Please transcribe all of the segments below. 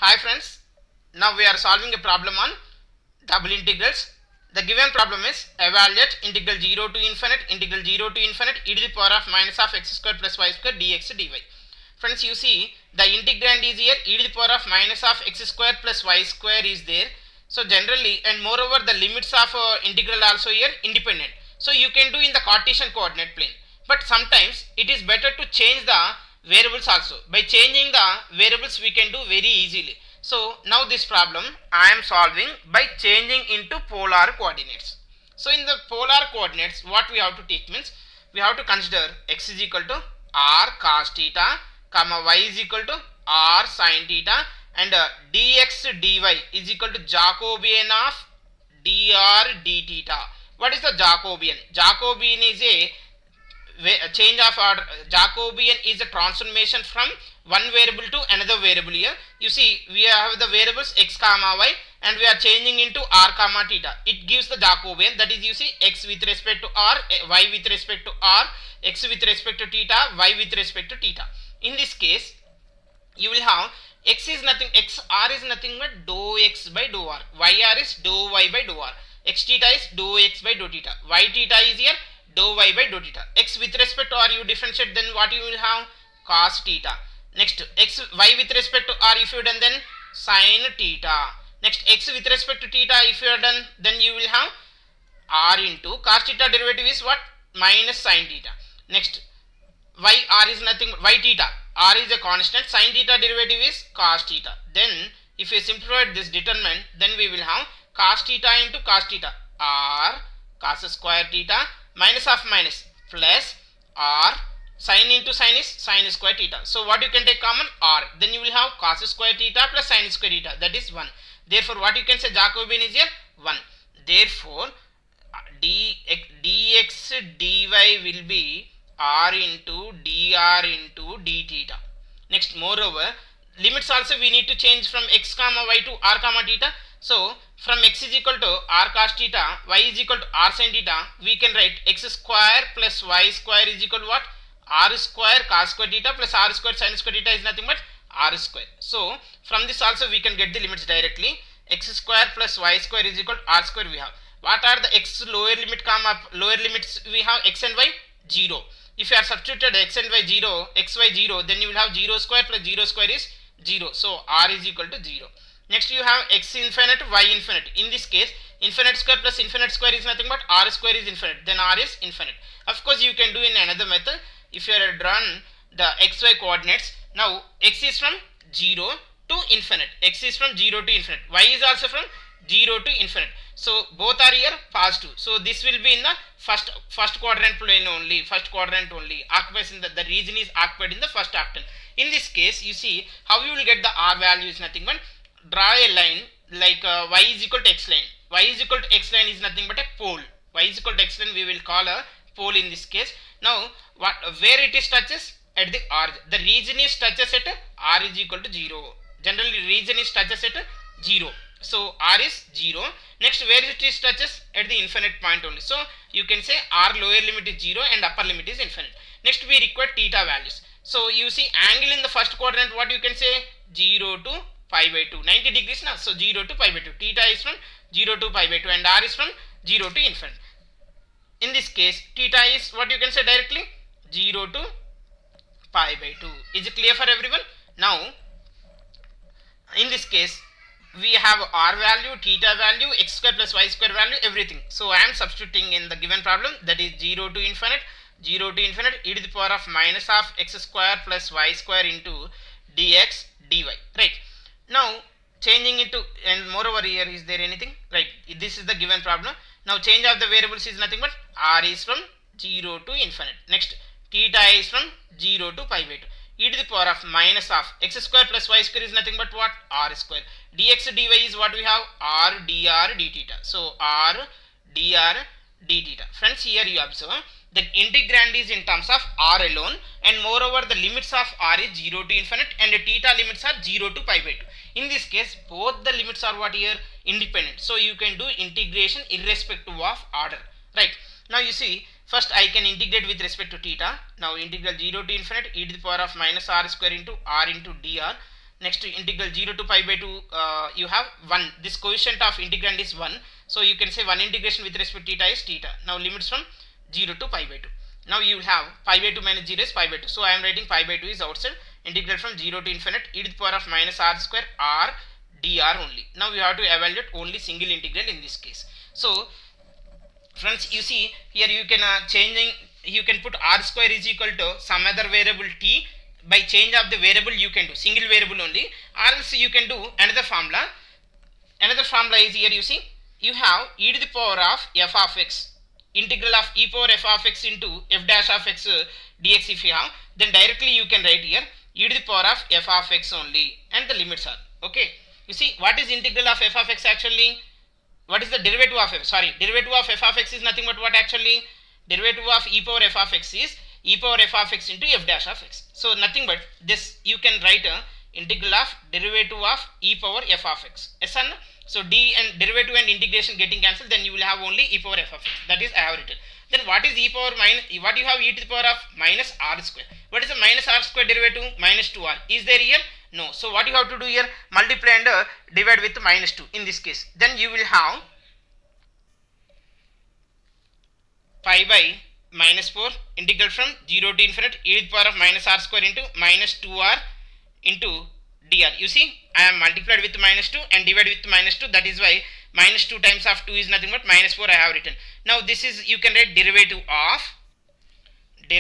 Hi friends, now we are solving a problem on double integrals. The given problem is evaluate integral 0 to infinite e to the power of minus of x square plus y square dx dy. Friends, you see the integrand is here, e to the power of minus of x square plus y square is there. So generally, and moreover the limits of integral also here independent. So you can do in the Cartesian coordinate plane. But sometimes it is better to change the variables also. By changing the variables we can do very easily. So now this problem I am solving by changing into polar coordinates. So in the polar coordinates what we have to take means we have to consider x is equal to r cos theta, comma y is equal to r sin theta, and dx dy is equal to Jacobian of dr d theta. What is the Jacobian? Jacobian is a change of order. Jacobian is a transformation from one variable to another variable. Here you see we have the variables x comma y and we are changing into r comma theta. It gives the Jacobian, that is you see x with respect to r, y with respect to r, x with respect to theta, y with respect to theta. In this case you will have x is nothing, xr is nothing but dou x by dou r, yr is dou y by dou r, x theta is dou x by dou theta, y theta is here dou y by dou theta. X with respect to r you differentiate, then what you will have? Cos theta. Next y with respect to r if you done, then sin theta. Next x with respect to theta if you are done, then you will have r into cos theta derivative is what? Minus sin theta. Next r is nothing but y theta, r is a constant, sin theta derivative is cos theta. Then if you simplify this determinant, then we will have cos theta into cos theta, r cos square theta minus of minus plus r sin into sin is sin square theta. So what you can take common? R. Then you will have cos square theta plus sin square theta, that is 1. Therefore what you can say? Jacobian is here 1. Therefore dx dy will be r into dr into d theta. Next moreover limits also we need to change from x comma y to r comma theta. So from x is equal to r cos theta, y is equal to r sin theta, we can write x square plus y square is equal to what? R square cos square theta plus r square sin square theta is nothing but r square. So from this also we can get the limits directly. X square plus y square is equal to r square we have. What are the x lower limit comma lower limits? We have x and y 0. If you are substituted x and y 0, x y 0, then you will have 0 square plus 0 square is 0. So r is equal to 0. Next you have x infinite, y infinite. In this case infinite square plus infinite square is nothing but r square is infinite, then r is infinite. Of course you can do in another method. If you are drawn the xy coordinates, now x is from 0 to infinite, x is from 0 to infinite, y is also from 0 to infinite. So both are here positive. So this will be in the first quadrant plane only, occupies in the region is occupied in the first octant. In this case you see how you will get the r value is nothing but draw a line like y is equal to x line. Y is equal to x line is nothing but a pole. Y is equal to x line we will call a pole in this case. Now where it is touches? At the r. The region is touches at r is equal to 0. Generally region is touches at 0. So r is 0. Next where it is touches? At the infinite point only. So you can say r lower limit is 0 and upper limit is infinite. Next we require theta values. So you see angle in the first quadrant, what you can say? 0 to pi by 2, 90 degrees now. So 0 to pi by 2. Theta is from 0 to pi by 2 and r is from 0 to infinite. In this case theta is what you can say directly? 0 to pi by 2. Is it clear for everyone? Now in this case we have r value, theta value, x square plus y square value, everything. So I am substituting in the given problem, that is 0 to infinite e to the power of minus of x square plus y square into dx dy. Right. Now changing into, and moreover here is there anything? Right. This is the given problem. Now change of the variables is nothing but r is from 0 to infinite. Next theta is from 0 to pi by 2. E to the power of minus of x square plus y square is nothing but what? R square. Dx dy is what we have? R dr d theta. So r dr d theta. Friends, here you observe the integrand is in terms of r alone, and moreover the limits of r is 0 to infinite and the theta limits are 0 to pi by 2. In this case both the limits are what here? Independent. So you can do integration irrespective of order. Right. Now you see first I can integrate with respect to theta. Now integral 0 to infinite e to the power of minus r square into r into dr. Next, integral 0 to pi by 2, you have 1. This coefficient of integrand is 1. So you can say 1 integration with respect to theta is theta. Now limits from 0 to pi by 2. Now you will have pi by 2 minus 0 is pi by 2. So I am writing pi by 2 is outside. Integral from 0 to infinite e to the power of minus r square r dr only. Now we have to evaluate only single integral in this case. So friends, you see here you can you can put r square is equal to some other variable t. By change of the variable you can do single variable only, or else you can do another formula. Another formula is here, you see you have e to the power of f of x, integral of e power f of x into f dash of x dx if you have, then directly you can write here e to the power of f of x only, and the limits are okay. You see what is integral of f of x actually? What is the derivative of f? Sorry, derivative of f of x is nothing but what actually? Derivative of e power f of x is e power f of x into f dash of x. So nothing but this, you can write a integral of derivative of e power f of x. Yes or no? So d and derivative and integration getting cancelled, then you will have only e power f of x. That is I have written. Then what is e power minus, what you have e to the power of minus r square. What is the minus r square derivative? Minus 2r. Is there here? No. So what you have to do here? Multiply and divide with minus 2 in this case. Then you will have pi by minus 4 integral from 0 to infinite e to the power of minus r square into minus 2r into dr. You see I am multiplied with minus 2 and divided with minus 2. That is why minus 2 times of 2 is nothing but minus 4 I have written. Now this is, you can write derivative of e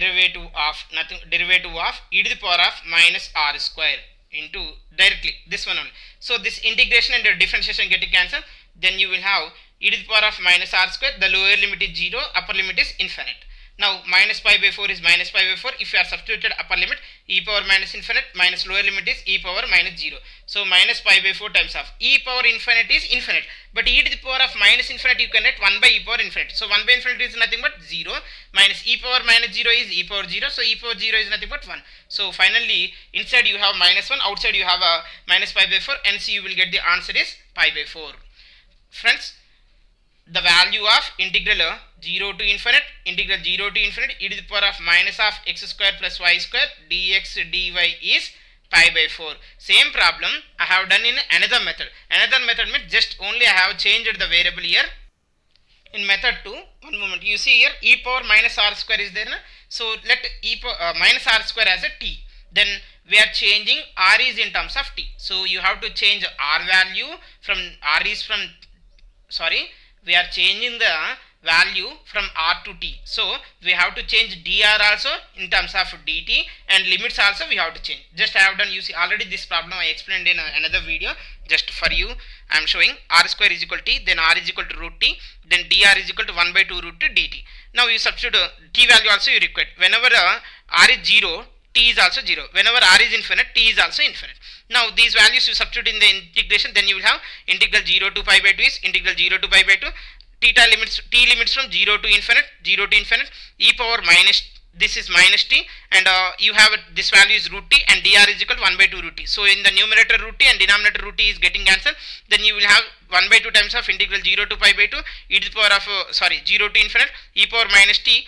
to the power of minus r square into directly this one only. So this integration and the differentiation getting cancelled, then you will have e to the power of minus r square. The lower limit is 0, upper limit is infinite. Now minus pi by 4 is minus pi by 4. If you are substituted upper limit, e power minus infinite minus lower limit is e power minus 0. So minus pi by 4 times of e power infinite is infinite. But e to the power of minus infinite you can write 1 by e power infinite. So 1 by infinite is nothing but 0. Minus e power minus 0 is e power 0. So e power 0 is nothing but 1. So finally inside you have minus 1, outside you have a minus pi by 4, and so you will get the answer is pi by 4. Friends, the value of integral 0 to infinite e to the power of minus of x square plus y square dx dy is pi by 4. Same problem I have done in another method. Another method means just only I have changed the variable here. In method 2, one moment, you see here e power minus r square is there, na? So let e power minus r square as a t. Then we are changing r is in terms of t. So you have to change r value from r is from, sorry, we are changing the value from r to t. So we have to change dr also in terms of dt, and limits also we have to change. Just I have done, you see already this problem I explained in another video. Just for you I am showing r square is equal to t, then r is equal to root t, then dr is equal to 1 by 2 root t dt. Now you substitute t value also you require. Whenever r is 0, t is also 0. Whenever r is infinite, t is also infinite. Now these values you substitute in the integration, then you will have integral 0 to pi by 2 is integral 0 to pi by 2. Theta limits, t limits from 0 to infinite, e power minus, this is minus t, and you have this value is root t, and dr is equal to 1 by 2 root t. So in the numerator root t and denominator root t is getting cancelled. Then you will have 1 by 2 times of integral 0 to pi by 2 e to the power of 0 to infinite e power minus t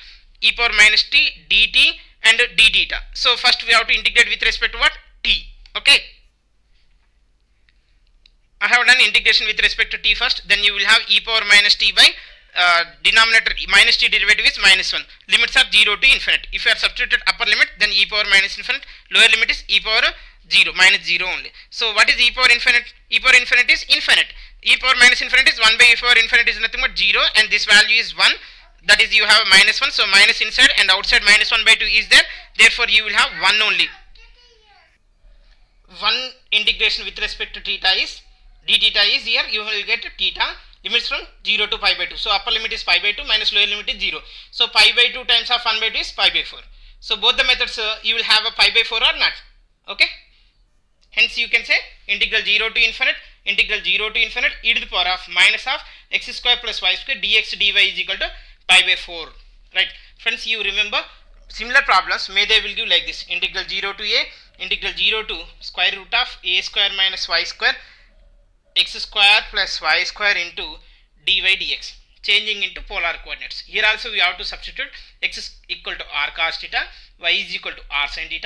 dt and d theta. So first we have to integrate with respect to what? T. Okay. I have done integration with respect to t first. Then you will have e power minus t by denominator minus t derivative is minus 1. Limits are 0 to infinite. If you are substituted upper limit, then e power minus infinite. Lower limit is e power 0, minus 0 only. So what is e power infinite? E power infinite is infinite. E power minus infinite is 1 by e power infinite is nothing but 0, and this value is 1. That is, you have minus 1. So minus inside and outside minus 1 by 2 is there. Therefore you will have 1 only. One integration with respect to theta is d theta is here, you will get theta limits from 0 to pi by 2. So upper limit is pi by 2 minus lower limit is 0. So pi by 2 times of 1 by 2 is pi by 4. So both the methods you will have a pi by 4 or not. Okay. Hence you can say integral 0 to infinite e to the power of minus of x square plus y square dx dy is equal to pi by 4. Right. Friends, you remember similar problems, may they will give like this: integral 0 to a, integral 0 to square root of a square minus y square x square plus y square into dy dx, changing into polar coordinates. Here also we have to substitute x is equal to r cos theta, y is equal to r sin theta,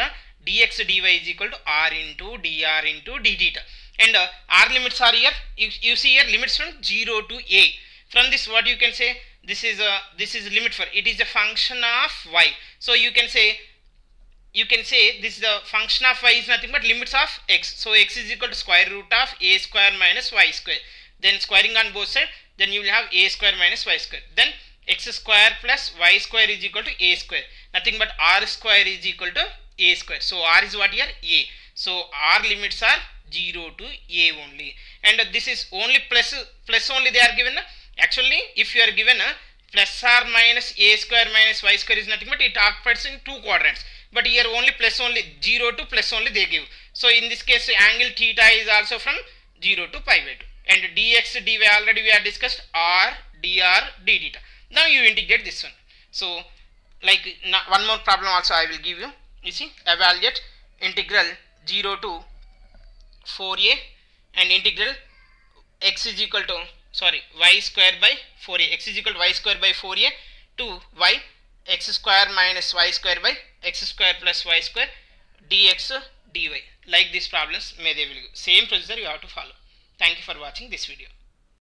dx dy is equal to r into dr into d theta. And r limits are here. You see here limits from 0 to a. From this, what you can say, this is limit for, it is a function of y. So you can say this is the function of y is nothing but limits of x. So x is equal to square root of a square minus y square. Then squaring on both sides, then you will have a square minus y square. Then x square plus y square is equal to a square. Nothing but r square is equal to a square. So r is what here? A. So r limits are 0 to a only. And this is only plus only they are given. Actually, if you are given a plus or minus a square minus y square is nothing but it occupies in two quadrants. But here only plus only, 0 to plus only they give. So in this case angle theta is also from 0 to pi by 2. And dx dy already we have discussed, r dr d theta. Now you integrate this one. So like one more problem also I will give you. You see, evaluate integral 0 to 4a and integral x is equal to y square by 4a, x is equal to y square by 4a to y x square minus y square by x square plus y square dx dy. Like these problems may they will give. Same procedure you have to follow. Thank you for watching this video.